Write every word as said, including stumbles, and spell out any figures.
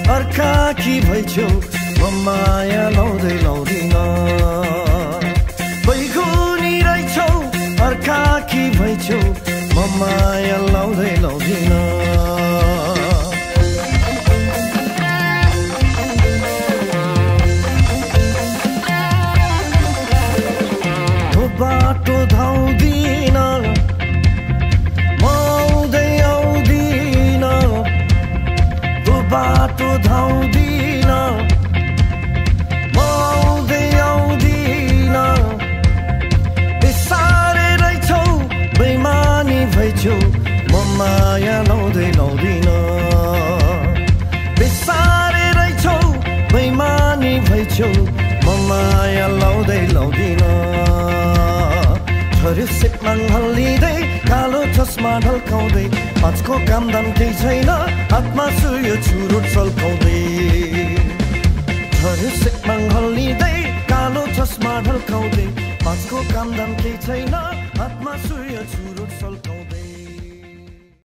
अर्काकी भइछौ म माया लाउँदै लाउँदिन बैगुनी रहेछौ अर्काकी भइछौ म माया लाउँदै लाउँदिन बाटो धाउँदिन म आउँदै आउँदिन त्यो बाटो धाउँदिन म आउँदै आउँदिन बिसारे रहेछौ बेइमानी भइछौ म माया लाउँदै लाउँदिन बिसारे रहेछौ बेइमानी भइछौ म माया लाउँदै लाउँदिन छोरी सिटमा हल्लिँदै कालो चस्मा ढल्काउँदै पाँचको कामदाम केही छैन हातमा सुयो चुरोट सल्काउँदै छोरी सिटमा हल्लिँदै कालो चस्मा ढल्काउँदै पाँचको कामदाम केही छैन हातमा सुयो चुरोट सल्काउँदै